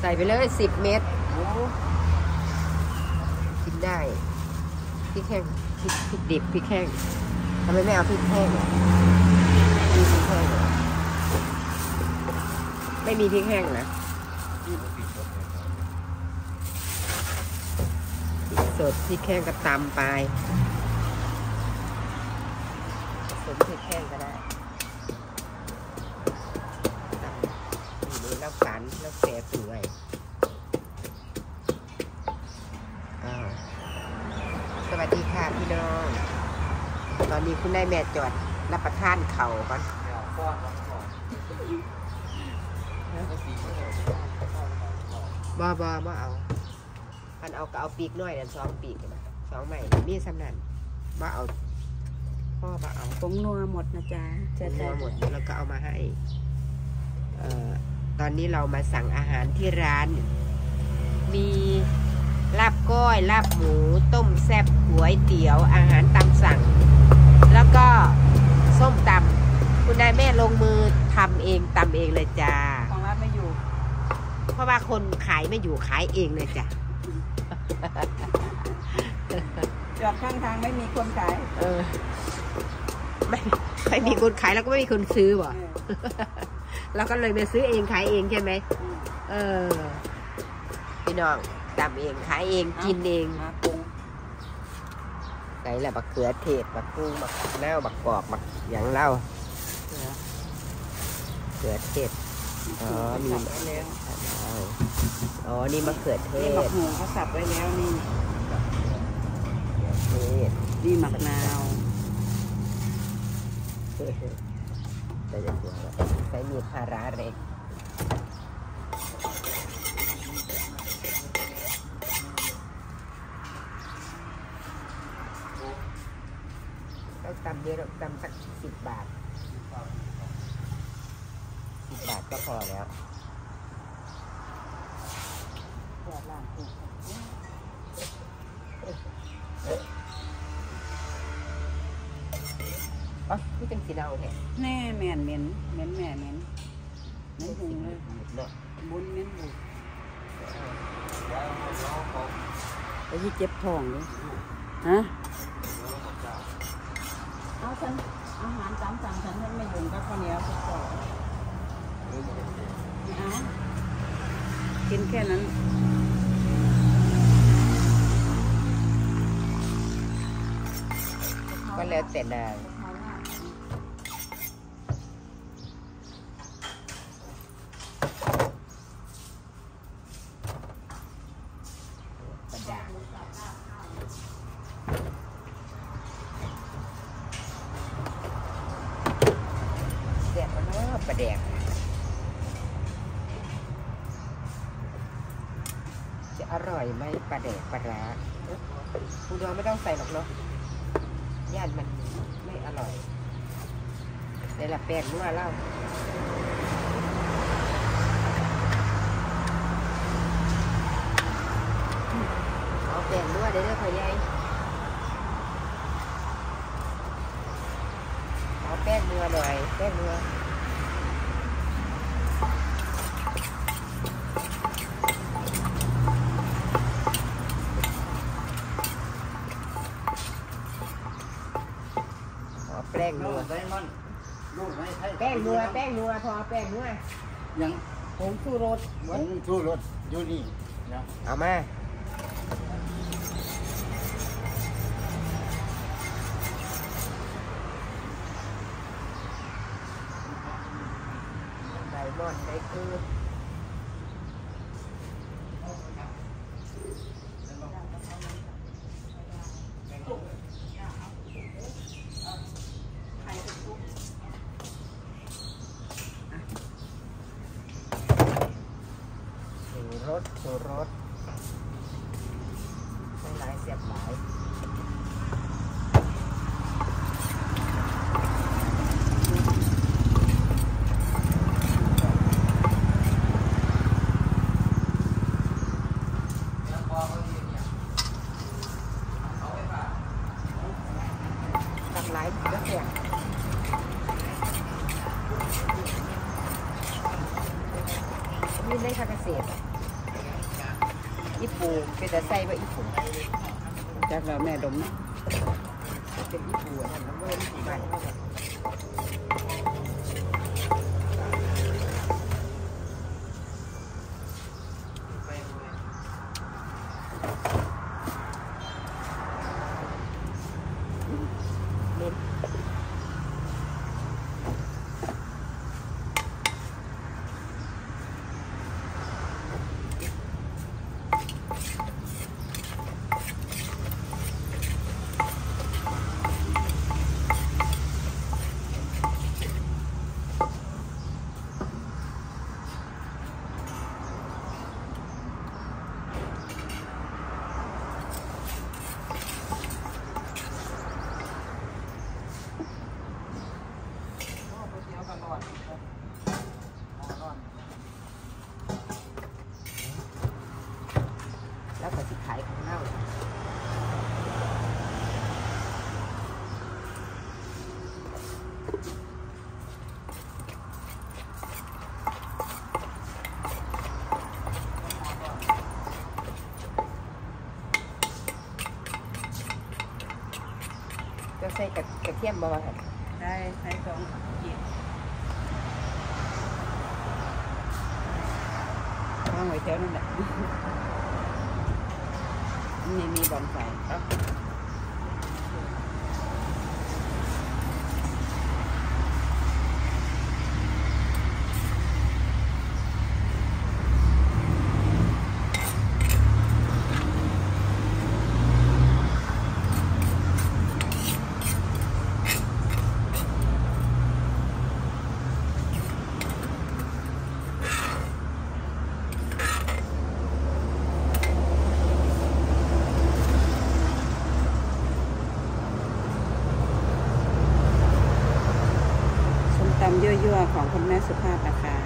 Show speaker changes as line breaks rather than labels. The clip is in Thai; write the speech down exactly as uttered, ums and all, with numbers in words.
ส่ไปเลยสิบเม็ดกินได้พริกแห้งพริกพริกดิบพริกแห้งทำไมไม่เอาพริกแห้งมีพริกแห้งไม่มีพริกแห้งนะสดพริกแห้งก็ตำไปสดพริกแห้งก็ได้ตำนี่แล้วกันแล้วแสบสวยอ้าวสวัสดีค่ะพี่น้องตอนนี้คุณนายแม่จอดรับประทานเข่าก่อนบ่บ่บ่เอาอันเอาก็เอาปีกน้อยนั่นสองปีกนะสองใหม่มีสำนันบ่เอาพ่อบ่เอา
ผงนัวหมดนะจ๊ะ
ผงนัวหมดแล้วก็เอามาให้เอ่อตอนนี้เรามาสั่งอาหารที่ร้านมีลาบก้อยลาบหมูต้มแซ่บก๋วยเตี๋ยวอาหารตามสั่งแล้วก็ส้มตำคุณนายแม่ลงมือทำเองตำเองเลยจ้า
ของร้านไม่อยู่
เพราะว่าคนขายไม่อยู่ขายเองเลยจ้ะ
จอดข้างทางไม่มีคนขาย
เออไม่ไม่มีคนขายแล้วก็ไม่มีคนซื้อบ่เราก็เลยไปซื้อเองขายเองใช่ไหมเออพี่น้องทำเองขายเองกินเองไก่ละบักเขือเทศบักกุ้งบักแน้วบักกอกบักอย่างเล่าเขือเทศอ๋อมีมะเขืออ๋อนี่มะเขือเทศ
บักหมูเขาสับไว้แล้วนี่
เทศ
นี่มะนาว
ใส่จะตัวใส่มีดพาราเร็กต้องตำเยอะตำสักสิบบาทสิบบาทก็พอแล้วอ๋อนี่เป็นสีเทาเนี่ย
แน่แม่นเหม็นเหม็นแม่เหม็นเหม็นหุงเลยบุญเหม็นบุญไปที่เจ็บท้องเลยฮะเอาฉันอาหารตามสั่งฉันฉันไม่ยุ่งกับข้าวเหนียวสักต่อเอากินแค่นั้น
ก็แล้วแต่นางประดาแซ่บมากประแดกจะอร่อยไหมปลาแดกปลาร้าคุณดวงไม่ต้องใส่หรอกเนาะย่านมันไม่อร่อยในละแป้งนัวเล่าเอาแป้งนัวได้เลยพ่อใหญ่เอาแป้งนัวหน่อยแป้งนัวแป้งนัวแป้งนัวแป้งนัวพอแป้งนัว
ยัง
ผงชูรส
ผงชูรสอยู่นี่
เอามาใส่หม้อใส่คือรสชูรสใส่หลายเสียบหลายตักหลายแล้วเนี่ยนี่ได้ค่าเกษตรปูเป็นแต่ใส่ว่าอีปู
จากเราแม่ดมนะ
เป็นอีปูนั่นมันไม่อีบ้านเขาแบบแล้วก็สิขายของเน่าจะใส่กระกระเทียมบ่มาค่ะ
ได้ใช้สองขีดวางไว้แถวนั่นแหละนี่มีบอนไฟเอ้าส้มตำยั่วๆของคุณแม่สุภาพนะคะ